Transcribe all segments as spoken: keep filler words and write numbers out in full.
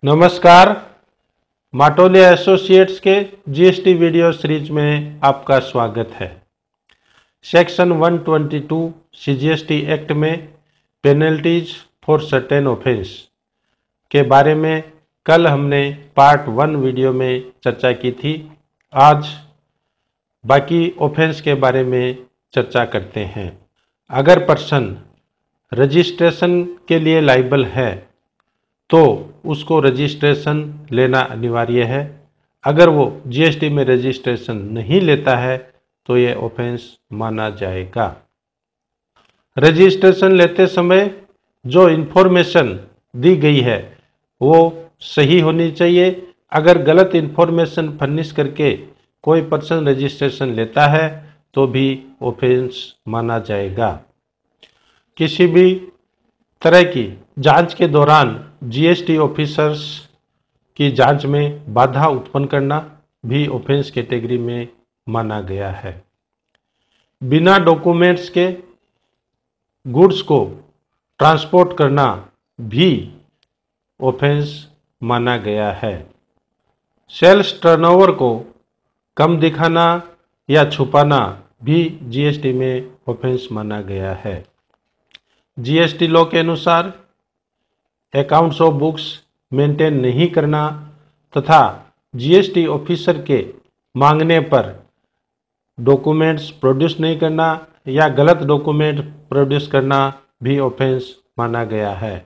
नमस्कार, माटोलिया एसोसिएट्स के GST video series में आपका स्वागत है। सेक्शन एक सौ बाईस सीजीएसटी एक्ट में पेनल्टीज फॉर सर्टेन ऑफेंस के बारे में कल हमने पार्ट वन वीडियो में चर्चा की थी। आज बाकी ऑफेंस के बारे में चर्चा करते हैं। अगर पर्सन रजिस्ट्रेशन के लिए लाइबल है तो उसको रजिस्ट्रेशन लेना अनिवार्य है। अगर वो जीएसटी में रजिस्ट्रेशन नहीं लेता है तो ये ऑफेंस माना जाएगा। रजिस्ट्रेशन लेते समय जो इन्फॉर्मेशन दी गई है वो सही होनी चाहिए। अगर गलत इन्फॉर्मेशन फर्निश करके कोई पर्सन रजिस्ट्रेशन लेता है तो भी ऑफेंस माना जाएगा। किसी भी तरह की जांच के दौरान जीएसटी ऑफिसर्स की जांच में बाधा उत्पन्न करना भी ऑफेंस कैटेगरी में माना गया है। बिना डॉक्यूमेंट्स के गुड्स को ट्रांसपोर्ट करना भी ऑफेंस माना गया है। सेल्स टर्नओवर को कम दिखाना या छुपाना भी जीएसटी में ऑफेंस माना गया है। जीएसटी लॉ के अनुसार अकाउंट्स ऑफ बुक्स मेंटेन नहीं करना तथा जीएसटी ऑफिसर के मांगने पर डॉक्यूमेंट्स प्रोड्यूस नहीं करना या गलत डॉक्यूमेंट प्रोड्यूस करना भी ऑफेंस माना गया है।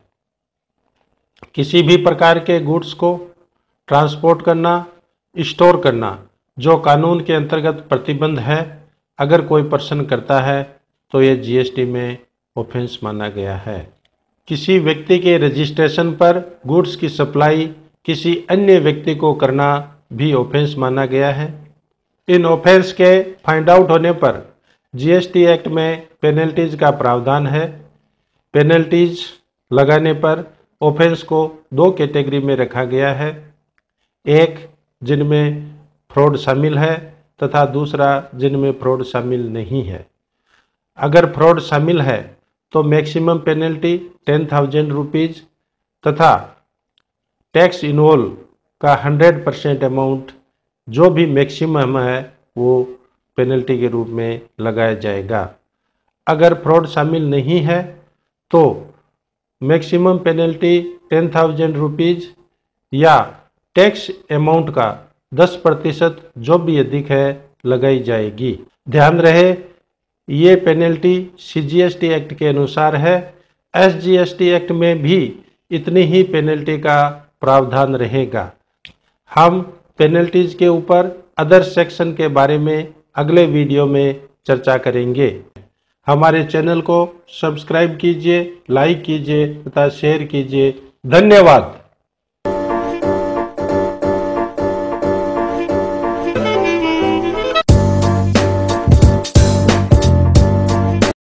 किसी भी प्रकार के गुड्स को ट्रांसपोर्ट करना, स्टोर करना जो कानून के अंतर्गत प्रतिबंध है, अगर कोई पर्सन करता है तो ये जीएसटी में ऑफेंस माना गया है। किसी व्यक्ति के रजिस्ट्रेशन पर गुड्स की सप्लाई किसी अन्य व्यक्ति को करना भी ऑफेंस माना गया है। इन ऑफेंस के फाइंड आउट होने पर जीएसटी एक्ट में पेनल्टीज का प्रावधान है। पेनल्टीज लगाने पर ऑफेंस को दो कैटेगरी में रखा गया है, एक जिनमें फ्रॉड शामिल है तथा दूसरा जिनमें फ्रॉड शामिल नहीं है। अगर फ्रॉड शामिल है तो maximum penalty ten thousand rupees तथा टैक्स इन्वॉल्व का हंड्रेड परसेंट अमाउंट जो भी मैक्सिमम है वो पेनल्टी के रूप में लगाया जाएगा। अगर फ्रॉड शामिल नहीं है तो maximum penalty ten thousand rupees या टैक्स अमाउंट का दस प्रतिशत जो भी अधिक है लगाई जाएगी। ध्यान रहे ये पेनल्टी सीजीएसटी एक्ट के अनुसार है। एसजीएसटी एक्ट में भी इतनी ही पेनल्टी का प्रावधान रहेगा। हम पेनल्टीज के ऊपर अदर सेक्शन के बारे में अगले वीडियो में चर्चा करेंगे। हमारे चैनल को सब्सक्राइब कीजिए, लाइक कीजिए तथा शेयर कीजिए। धन्यवाद।